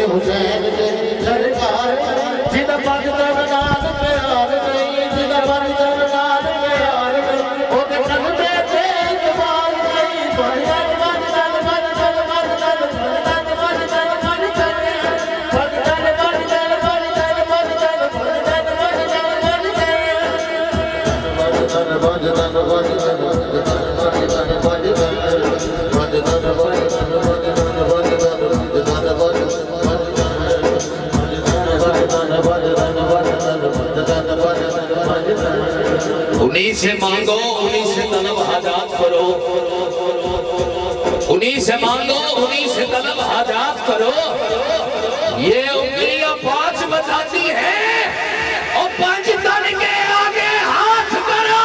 हुसैन दे सरकार जिदा पग तन नाल प्यार नहीं जिदा पग तन नाल प्यार नहीं ओदे कलमे ते इतबार नहीं बन बन बन बन बन बन बन बन उन्हीं से मांगो, उन्हीं से तलब हाजात करो, उन्हीं से मांगो, उन्हीं से तलब हाजात करो। ये उंगलियां 5 बताती है और 5 तन के आगे हाथ करो।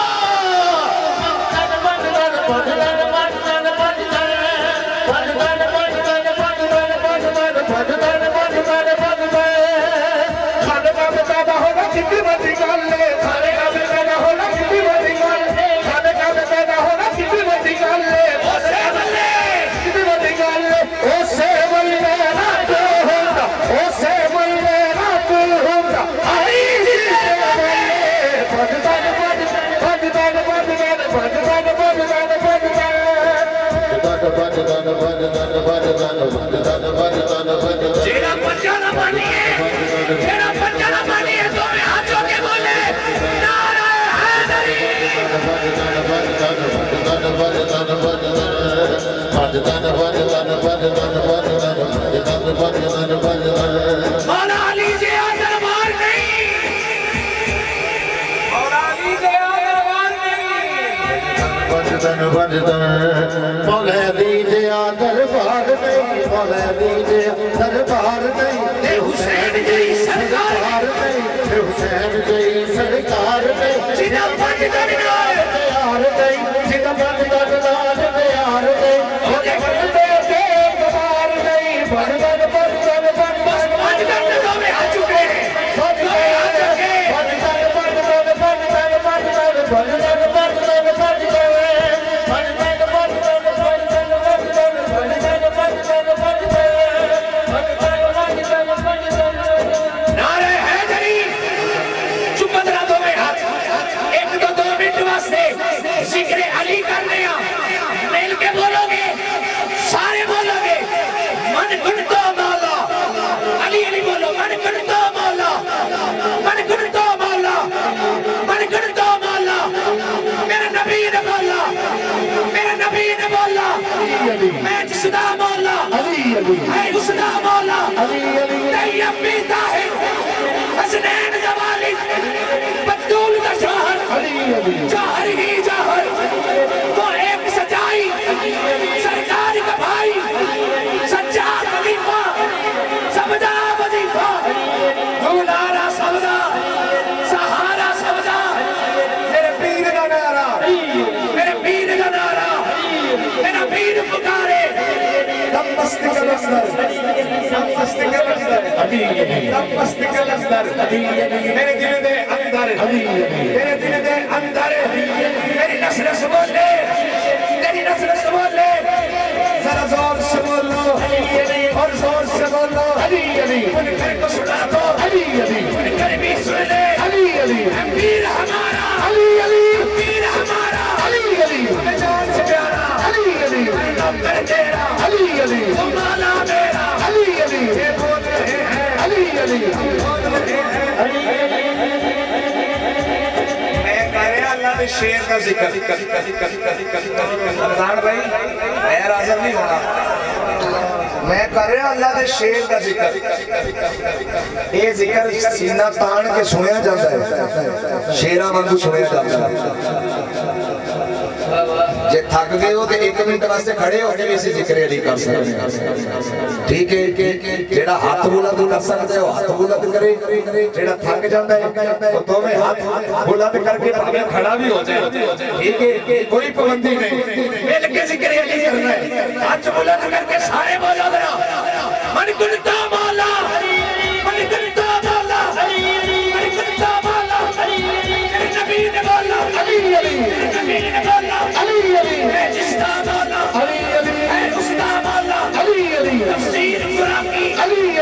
जेड़ा पंजाना पानी है, जेड़ा पंजाना पानी है तो मैं हाथ जोड़ के बोले नारा हैदरी। मौला अली जे दरबार नहीं, मौला अली जे दरबार नहीं, मौला अली जे दरबार नहीं, मौला अली जे दरबार नहीं, हुसैन जई सरकार नहीं, हुसैन जई सरकार नहीं, जिदा पग तन नाल प्यार नहीं, जिदा पग तन नाल प्यार नहीं, ओदे कलमे ते इतबार नहीं, बन बन बन बन बन बस 5 तन तो मैं आ चुके हैं, बन बन बन बन बन बन बन नारे हैदरी। चुप करा दो मैं हाथ, 1-2 मिनट वास्ते जिक्र अली करने आ, मिल के बोलोगे, सारे बोलोगे मन गुण तो मौला अली अली बोलो, मन गुण तो मौला, मन गुण तो मौला, मन गुण तो मौला। मेरा नबी ने बोला, मेरा नबी ने बोला, मैं जिसदा मौला है उसदा मौला, तैयब भी ताहिर हसनैन जवाली बदूल का शहर, जहर ही जहर वो एक सच्चाई सरकार का भाई, सच्चा खलीफा सबदा वजीफा, दुलारा सबदा सहारा सबदा। मेरे पीर का नारा, मेरे पीर का नारा, मेरा पीर पुकारे मस्त कलंदर मेरे दिल दे अंदर, मेरे दिल दे अंदर मेरी नस्ल से बोले, तेरी नस्ल से बोले, जरा जोर से बोलो और जोर से बोलो अली अली। उनकर को सुना दो अली अली, उनकर भी सुन ले अली अली। अमीर हमारा अली अली, अमीर हमारा अली अली, जान से प्यारा अली अली, नंबर तेरा अली अली, मौला मेरा अली अली। ये बोल रहे हैं अली अली, बोल रहे हैं अली अली। मैं करे अल्लाह के शेर का जिक्र, रमजान भाई गैर हाजिर नहीं होना, मैं कर रहा अल्लाह के शेर का जिक्र। ये जिक्र सीना तान के सुनिया जाता है, शेरा वांगू सुनिया जाता है। जे थक गए हो तो 1 मिनट वास्ते खड़े होके भी इसी जिक्र अली कर सकते हैं, ठीक है। जेड़ा हाथ बुलंद कर सकते हो हाथ बुलंद करे, जेड़ा थक जाता है वो दोवें हाथ बुलंद करके भावे खड़ा भी हो जाए, ठीक है। कोई पाबंदी नहीं, मिल के जिक्र अली करना है। हाथ बुलंद करके सारे बोलो जरा मन गुणता मौला, मन गुणता मौला, मन गुणता मौला। मेरे नबी ने बोला अली अली, नबी ने बोला अली अली, मैं जिसका मौला अली अली, मैं उसका मौला अली अली, तफसीर कुरान की अली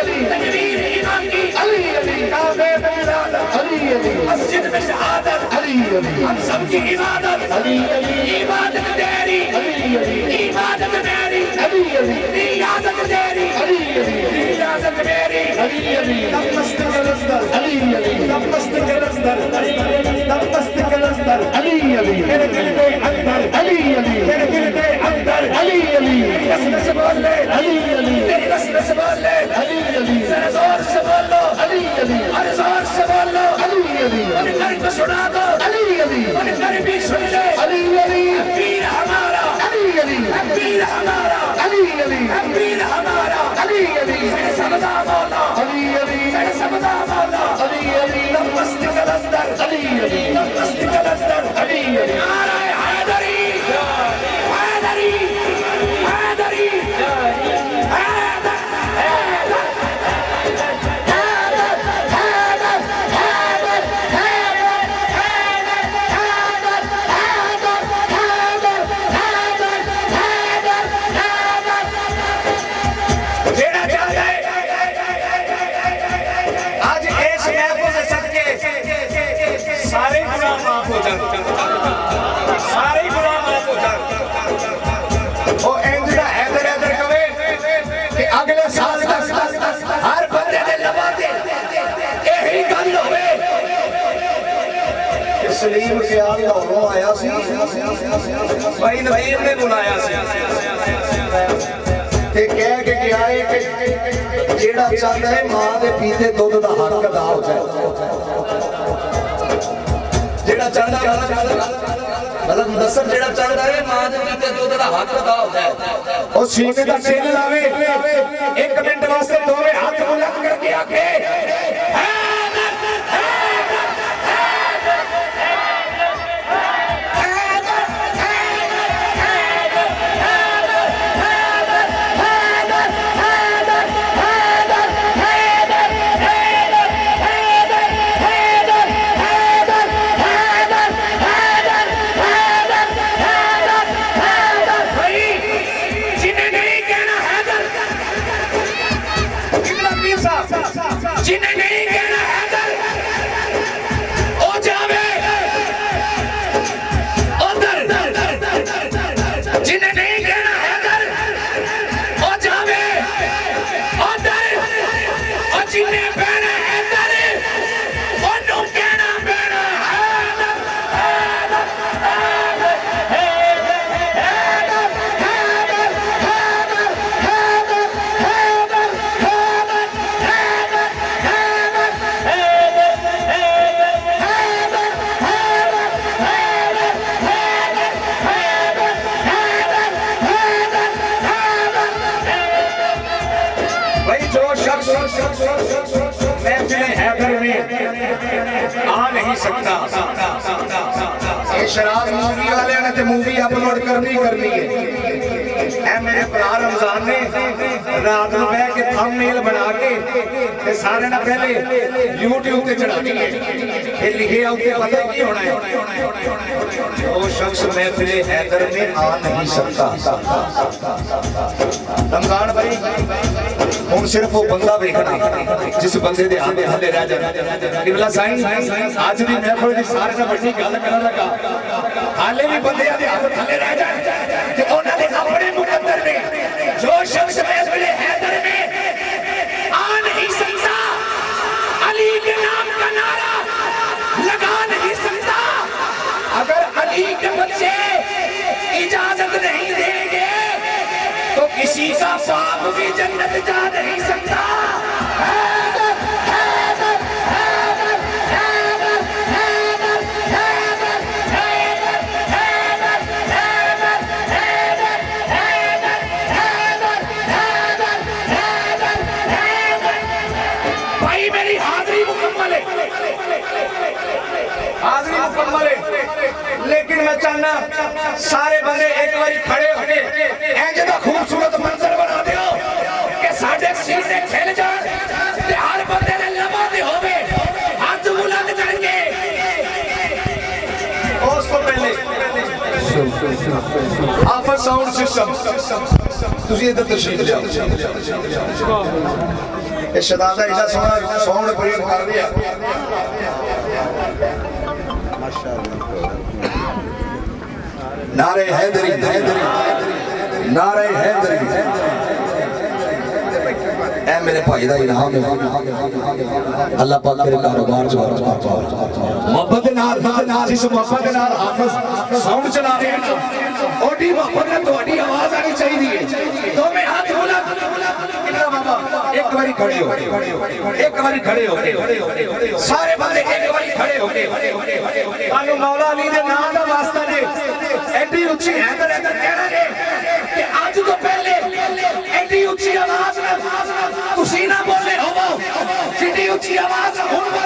हम सबकी इबादत इबादत तेरी इबादत मेरी रियाजत तेरी रियाजत मेरी नमस्त कलंदर नमस्त कलंदर नमस्त कलंदर मेरे दिल के अंदर मेरे दिल के अंदर रस्म से बोल ले तेरी रस्म से बोल ले जरा जोर से बोल लो अरे जोर से बोल लो और घर को सुना दो और घर भी सुन ले पीर हमारा पीर हमारा पीर हमारा मेरे समझा मौला मेरे समझा मौला नमस्त कलंदर नमस्त कलंदर नारा हैदरी हैदरी हैदरी सारे गुनाह माफ हो जाते सारे गुनाह माफ हो जाते ओ इंजरा हैदर हैदर कवे कि अगले साल तक हर बंदे दे लबा ते यही गल होवे सलीम के लाहौरों आया सी भाई नबीर ने बुलाया सी ते कह के गया है कि जेड़ा चाहता है मां दे पीते दूध दा हक अदा हो जाए जेड़ा चाहता है मतलब नसर जेड़ा चाहता है मां दे पीते दूध दा हक अदा हो जाए ओ सीने दा छेद लावे 1 मिनट वास्ते दोवे हाथ बुलंद करके आके जिन्हें नहीं कहना हैदर ओ जावे उधर जिन्हें नहीं कहना हैदर ओ जावे उधर और जिन्हें कहना हैदर ओनू कहना पैना महफिल हैदर में आ नहीं सकता ये शराब मूवी वाले ने ते मूवी अपलोड करनी है ऐ मेरे भरा रमजान ने रात को बह के थंबनेल बना के ते सारे ना पहले YouTube पे चढ़ानी है फिर लिखे आउते पता की होना है वो शख्स महफिल हैदर में आ नहीं सकता रमजान भाई हुण सिर्फ वो बंदा वेखना जिस बंदे दे हाथ हले रह जाए किबला साईं आज दी महफिल दी सारे नाल वड्डी गल करन लगा हाले भी बंदे दे हाथ थले रह जाए ते उन्हां दे अपने मुकद्दर ने जो शख्स महफिल हैदर में आ नहीं सकता अली के नाम का नारा लगा नहीं सकता अगर अली के बच्चे इजाजत नहीं देंगे तो किसी का बाप भी जन्नत जा नहीं सकता भाई मेरी हाजिरी मुकम्मल है हाजिरी मुकम्मल है लेकिन मैं चाहना सारे बंदे एक बारी खड़े होके इंज दा खूबसूरत मंजर बना दियो कि साडे सीने खिल जाण ते हर बंदे दे लबा ते होवे हाथ बुलंद करके उस तो पहले आफर साउंड सिस्टम तुसी इधर तशरीफ ले आओ ये शहजादा इतना सोहना साउंड प्रयोग कर रही है नारे हैदरी, नारे हैदरी, ऐ मेरे भाई दा इनाम है। अल्लाह पाक तेरे कारोबार च मोहब्बत दे नाल, जिस मोहब्बत दे नाल हाफिज साउंड चला रहे हैं, ओडी मोहब्बत में तोड़ी आवाज आनी चाहिए। तो मैं हाथ बुलंद कितना बाबा, एक बारी खड़े हो, एक बारी खड़े हो, सारे बंदे एक बारी खड़े हो के तानु मौला अली दे नाम दा वास्ता दे एडी ऊंची हैदर हैदर कहना दे कि आज तो पहले एडी ऊंची आवाज में तुसी ना बोले हो, जितनी ऊंची आवाज हुन